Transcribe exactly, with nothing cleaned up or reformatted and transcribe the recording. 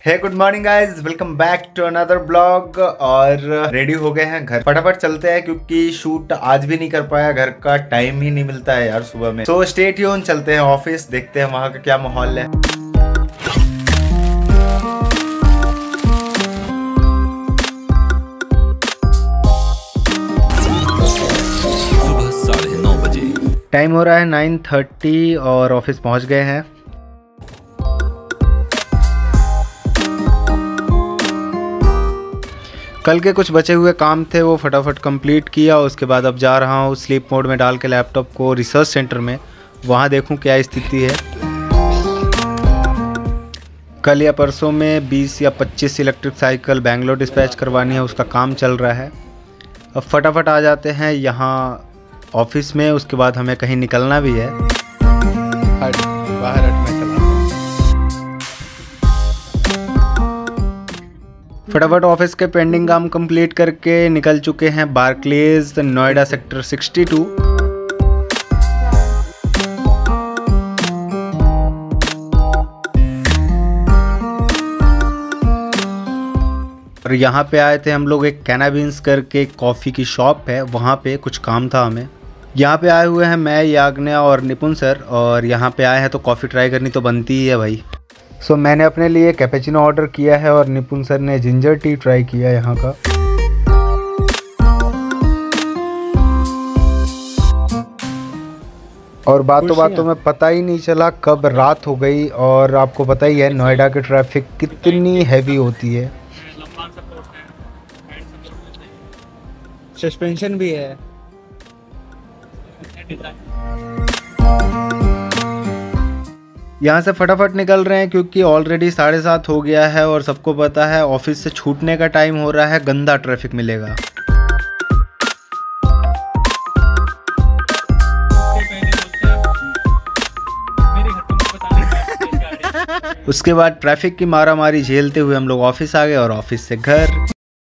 Hey good morning guys, welcome back to another blog. और ready हो गए हैं, घर फटाफट चलते हैं क्योंकि शूट आज भी नहीं कर पाया, घर का टाइम ही नहीं मिलता है यार सुबह में। सो स्टे ट्यून, चलते हैं ऑफिस, देखते हैं वहां का क्या माहौल है। सुबह साढ़े नौ बजे टाइम हो रहा है नाइन थर्टी और ऑफिस पहुंच गए हैं। कल के कुछ बचे हुए काम थे वो फटाफट कंप्लीट किया। उसके बाद अब जा रहा हूँ स्लीप मोड में डाल के लैपटॉप को रिसर्च सेंटर में, वहाँ देखूँ क्या स्थिति है। कल या परसों में बीस या पच्चीस इलेक्ट्रिक साइकिल बेंगलोर डिस्पैच करवानी है, उसका काम चल रहा है। अब फटाफट आ जाते हैं यहाँ ऑफिस में, उसके बाद हमें कहीं निकलना भी है। हट, बाहर हट, मैं चला फटाफट ऑफिस के पेंडिंग काम कंप्लीट करके निकल चुके हैं Barclays Noida sector sixty two. और यहाँ पे आए थे हम लोग, एक कैनाबीन्स करके कॉफ़ी की शॉप है, वहाँ पे कुछ काम था हमें। यहाँ पे आए हुए हैं मैं, याग्न्या और निपुण सर, और यहाँ पे आए हैं तो कॉफ़ी ट्राई करनी तो बनती ही है भाई। सो so, मैंने अपने लिए कैपेचिनो ऑर्डर किया है और निपुण सर ने जिंजर टी ट्राई किया यहाँ का। और बातों बातों में पता ही नहीं चला कब रात हो गई। और आपको पता ही है नोएडा की ट्रैफिक कितनी हैवी होती है। सस्पेंशन भी है। यहाँ से फटाफट निकल रहे हैं क्योंकि ऑलरेडी साढ़े सात हो गया है और सबको पता है ऑफिस से छूटने का टाइम हो रहा है, गंदा ट्रैफिक मिलेगा। उसके बाद ट्रैफिक की मारामारी झेलते हुए हम लोग ऑफिस आ गए और ऑफिस से घर।